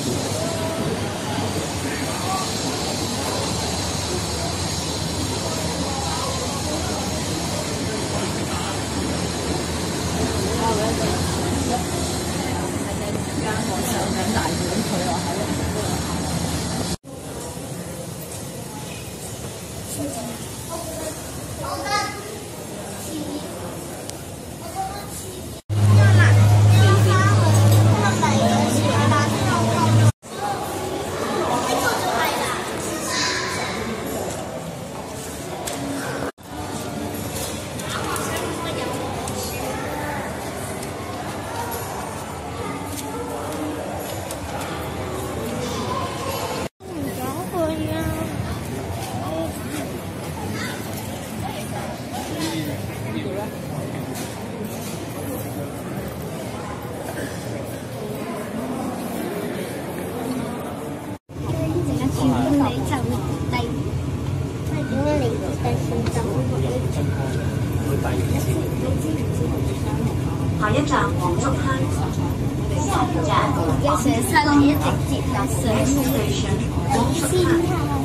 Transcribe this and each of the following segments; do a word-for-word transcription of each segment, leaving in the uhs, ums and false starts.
下一站黃竹坑，下一站而家上山一直接搭上黃竹坑。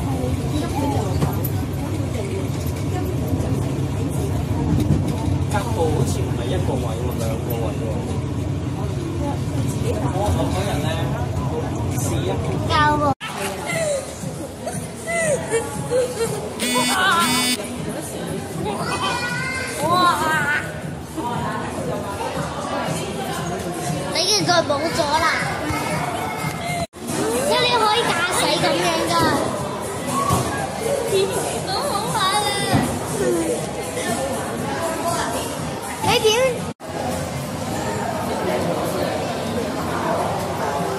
隔部好似唔係一個位喎，兩個位喎。我我嗰日咧試一個。 教喎。哇！你現在冇咗啦，即係你可以駕駛咁樣㗎，好好玩啊！你點？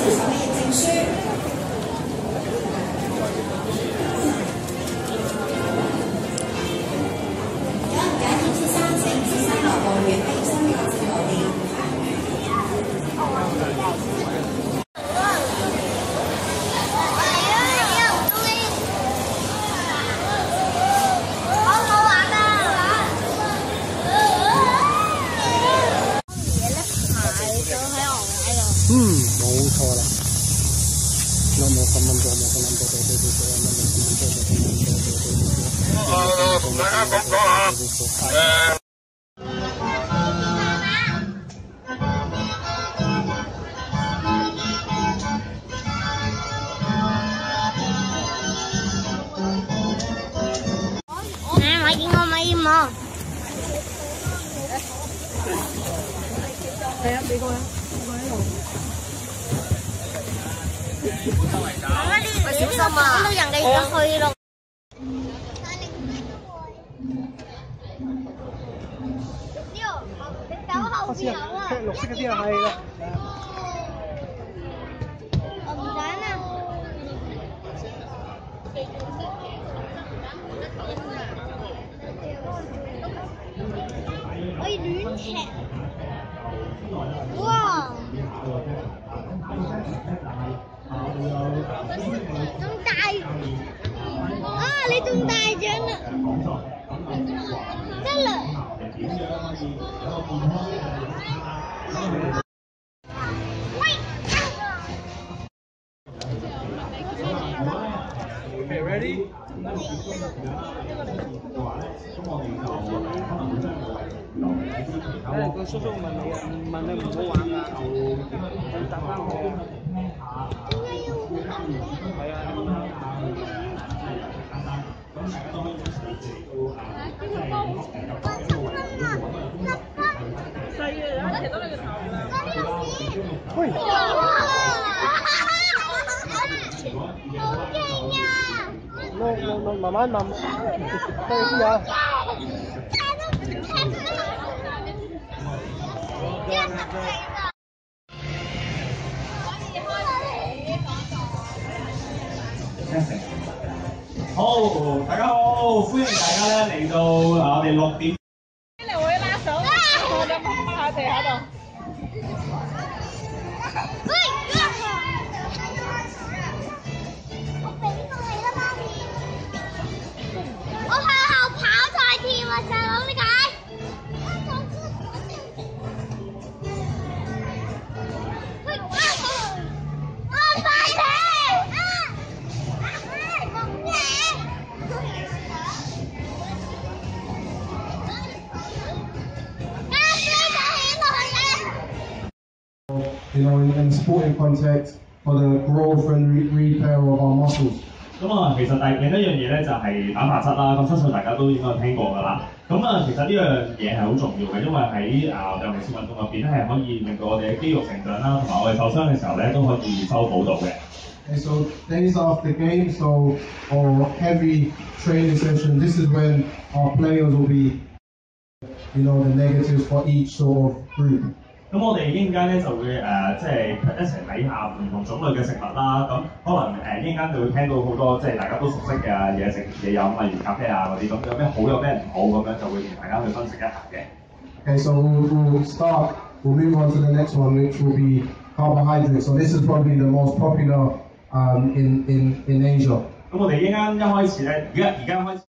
手嘅認證書。有人揀驗先生，請先生來報遠俾張卡至我哋。 嗯，冇錯啦。有冇咁樣做？冇咁樣做，對對對對，有冇咁樣做？冇咁樣做，對對對對。誒，同大家講講下。誒。 誒，買燕窩，買燕窩。 係啊，幾個啊？ 喂，小心啊！到人哋要去咯。你走後邊有啊！ 綠色嗰啲啊，係啦。 我唔想啊！可以亂踢。哇！仲大啊！你仲大獎啦！真啦！ Okay, ready? 誒，個叔叔問你啊，問你唔好玩啊，你答翻佢啊。係啊。細嘅有一踢到你個頭啦。喂！好勁啊！no no no，慢慢慢，對啲啊。 好，大家好，歡迎大家咧嚟到啊我哋六點。 你會拉手，我就踎喺地下度。 我俾過你啦，媽咪。我向後跑再跳啊，細佬，點解？ You know, in, in sporting context, for the growth and re repair of our muscles. 咁啊，其實第另一樣嘢咧就係蛋白質啦，咁相信大家都應該有聽過㗎啦。咁啊，其實呢樣嘢係好重要嘅，因為喺啊尤其是運動入邊咧係可以令到我哋嘅肌肉成長啦，同埋我哋受傷嘅時候咧都可以修補到嘅。 And so days after games, so or heavy training session, this is when our players will be, you know, the negatives for each sort of group. 咁我哋一陣間咧就會誒、呃，即係一齊睇下唔同種類嘅食物啦。咁可能誒一陣間就會聽到好多即係大家都熟悉嘅嘢食嘢飲，例如咖啡啊嗰啲，咁有咩好有咩唔好咁樣就會同大家去分析一下嘅。 Okay, so we'll, we'll start, we'll move on to the next one, which will be carbohydrates. So this is probably the most popular um, in, in, in Asia. 咁我哋一陣間一開始咧，而家而家開始。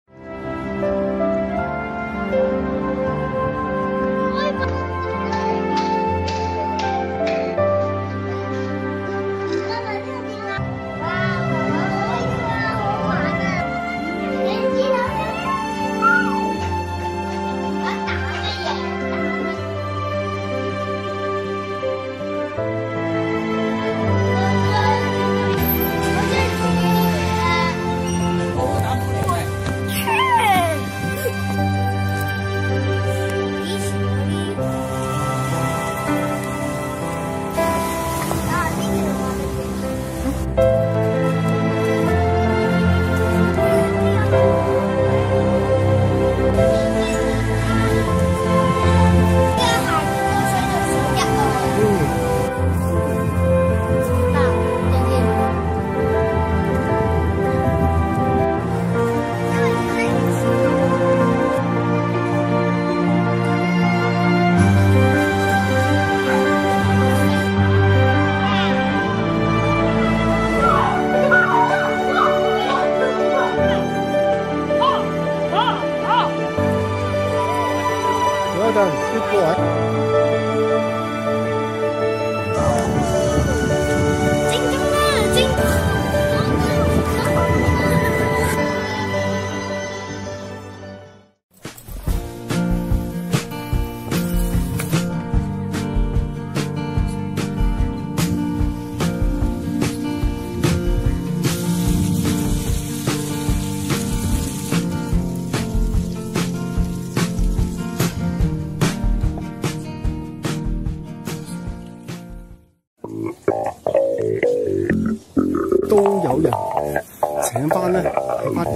都有人請翻咧喺翻。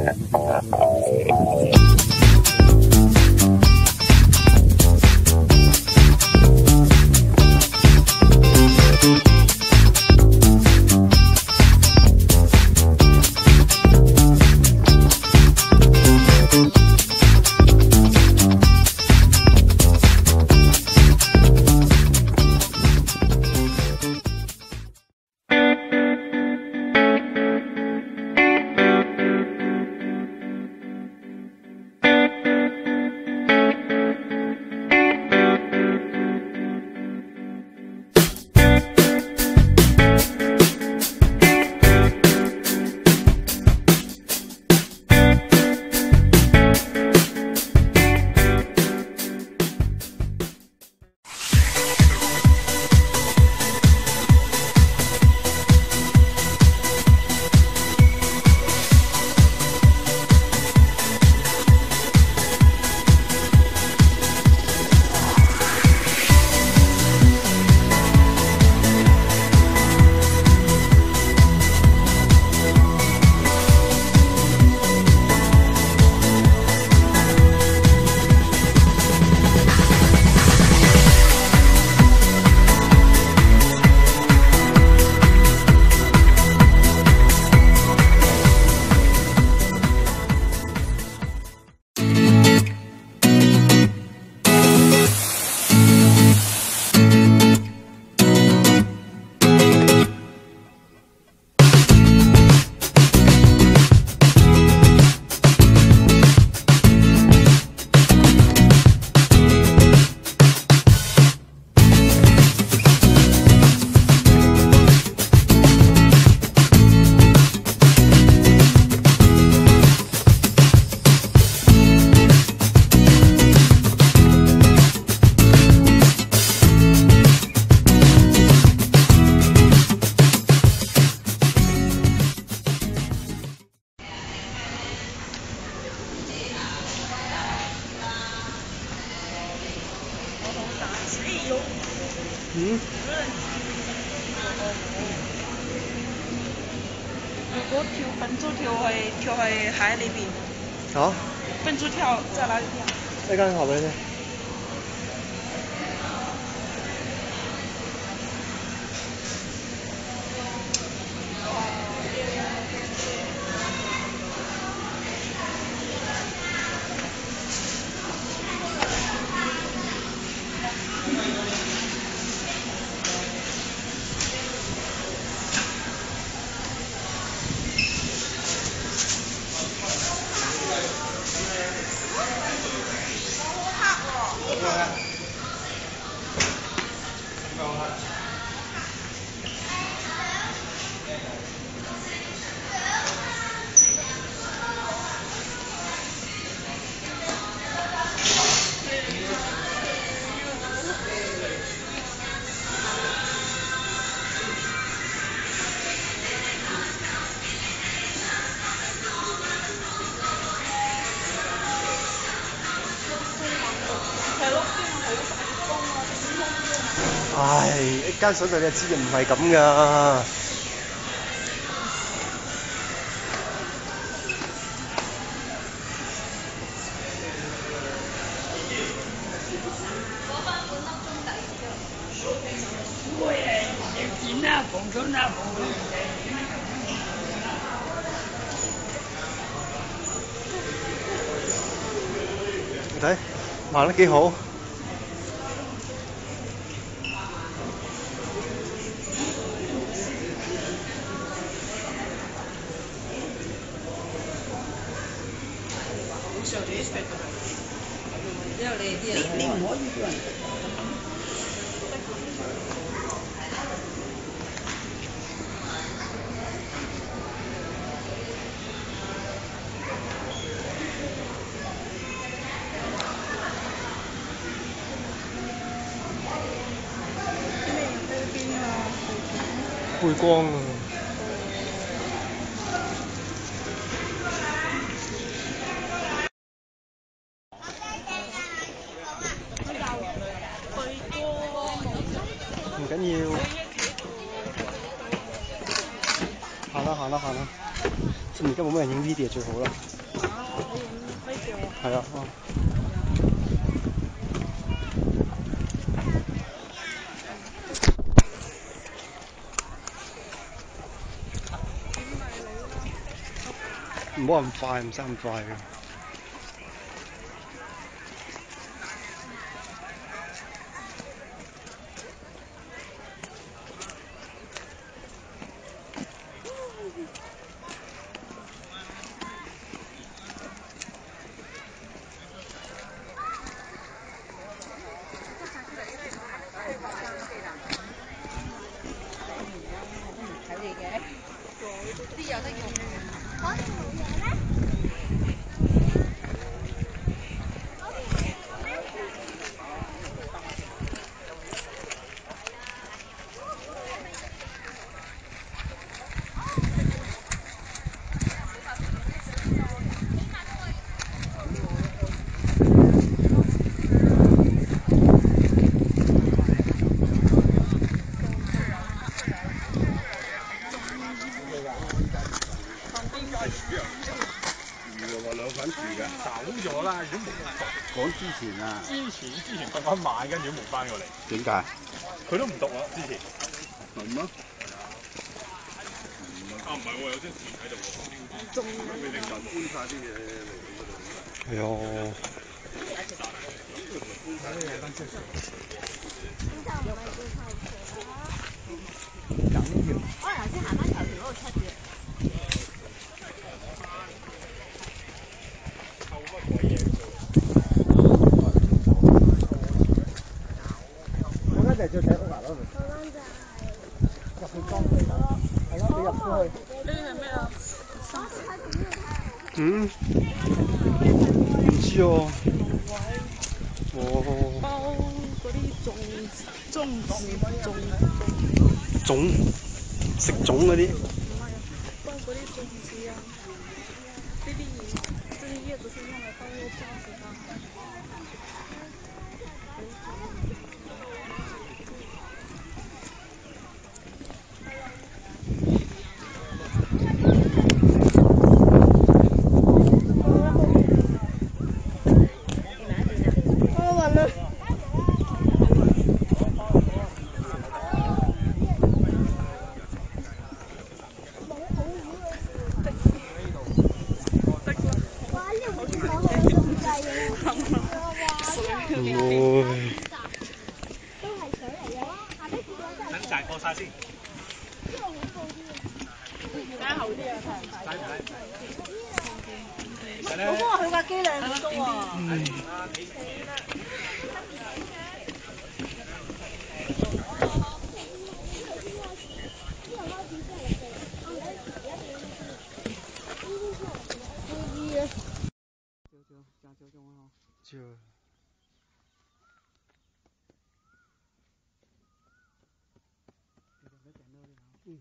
嗯。如果跳笨猪跳去跳去海裏邊。 啊？ 笨豬跳在哪裡跳？ 一間學俾你聽。唉，一間水隊你就知嘅唔係咁噶。 見啦，捧咗啦，捧咗。 你睇，行得幾好。 你你唔可以叫人。 背光啊！唔緊要。 行啦行啦行啦，即係而家冇咩人影 video 最好啦。係啊。唔好咁快，唔使咁快嘅。 講之前啊， 之前之前讀一晚，跟住都冇翻過嚟。 點解？ 佢都唔讀啊，之前。 係咩？ 啊唔係喎，有張紙喺度喎。中啊！佢凌晨搬晒啲嘢嚟嗰度。 係啊。 可能頭先行翻頭條嗰度出嘅。 嗰間就係最頂屋牙咯。嗰間就係入去裝係咯，你入咗去。 呢係咩啊？ 嗯？唔知喎。哦。 包嗰啲粽粽子粽粽食粽嗰啲。 唔係啊，包嗰啲粽子啊，呢啲葉，這些葉子是用來包肉粽子的。 我幫我佢架機靚好多啊！ 就。嗯。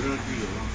都自由咯。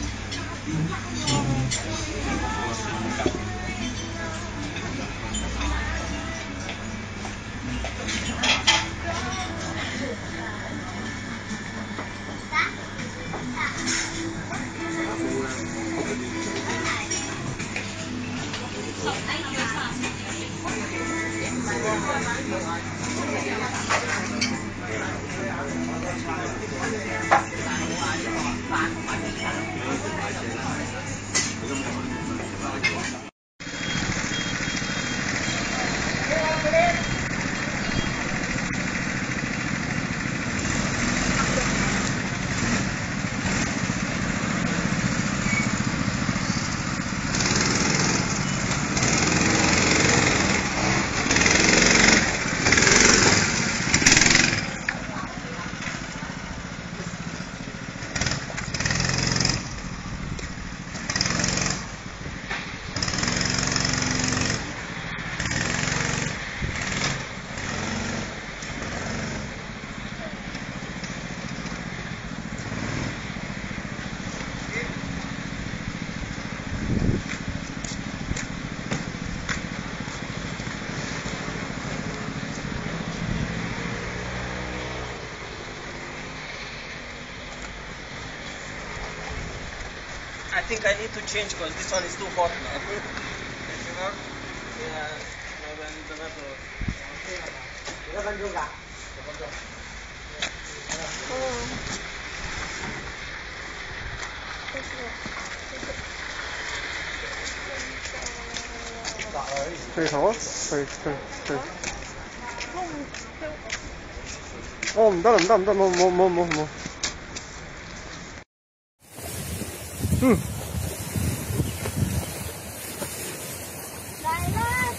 I think I need to change because this one is too hot now. Yeah, no, then the other. 對頭啊，對對對。哦，唔得啦，唔得唔得，冇冇冇冇冇。嗯。 嚟啦！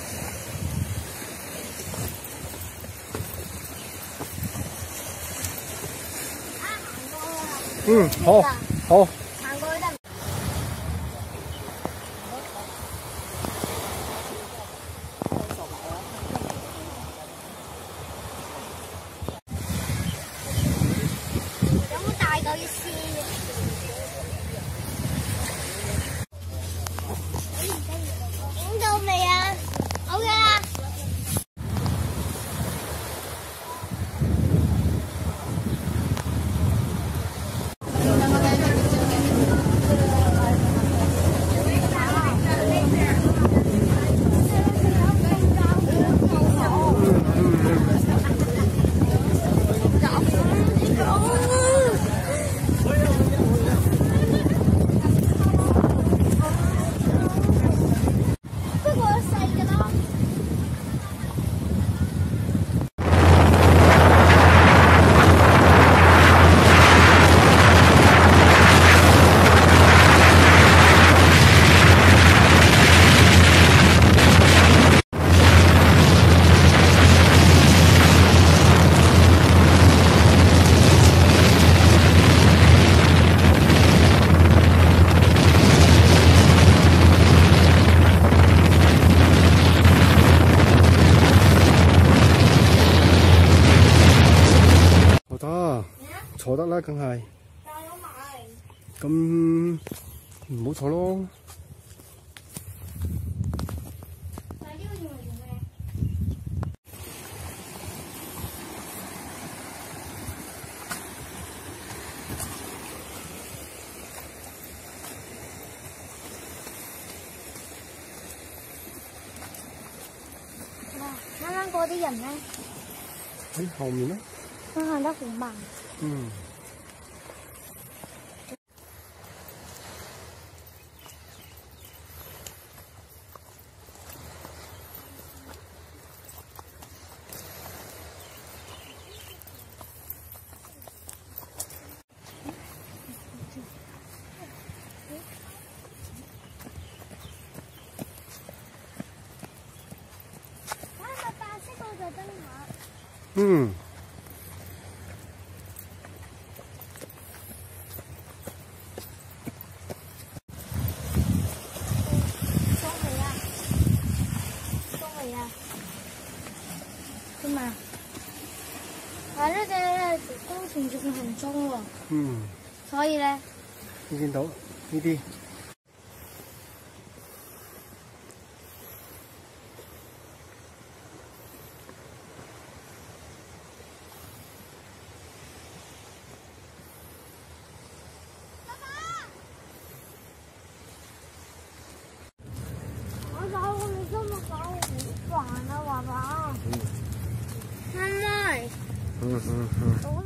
啊，行過啦。 嗯，好，好。 行過去得。有冇大嚿要試？影到未啊？好嘅啦。 得，坐得啦，梗係。 帶我埋。 咁唔好坐咯。 但係呢個用嚟做咩？哇！啱啱嗰啲人咧， 喺後面咧。 佢行得好慢。 嗯。 睇下白色嗰個燈塔。 嗯。 點啊？但係呢隻咧工程仲行中喎。 嗯。 所以咧你見到呢啲。 我搞我哋今日搞好煩啊，爸爸。媽媽。 嗯嗯嗯。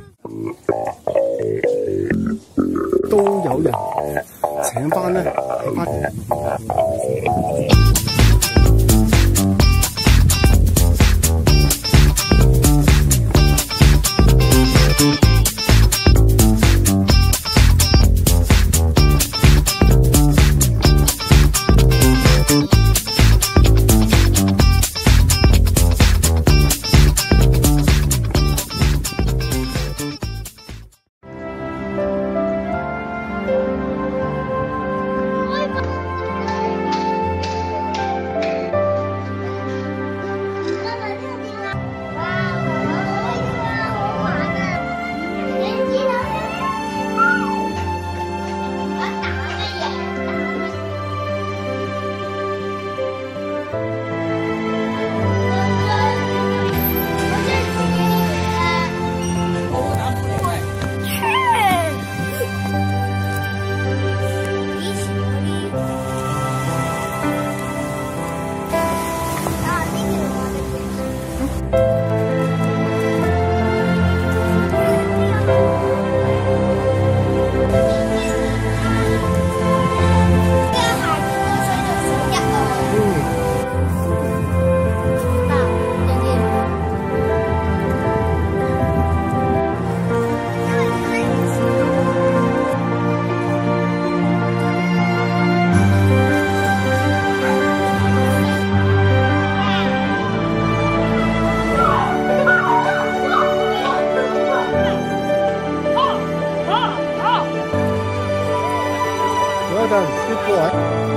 都有人請翻咧，請翻。嗰陣啲過位。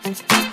拜。